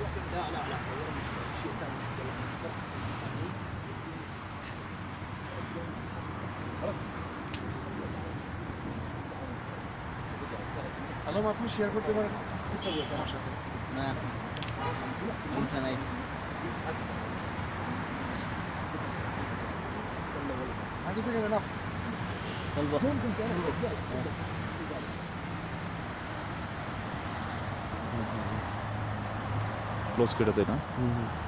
لا لا لا شيء ثاني انا ما اكون share করতে পারেন ইচ্ছা করতে আমার সাথে না সমস্যা নাই আগে থেকে না বলবো ক্লোজ করে দেয় না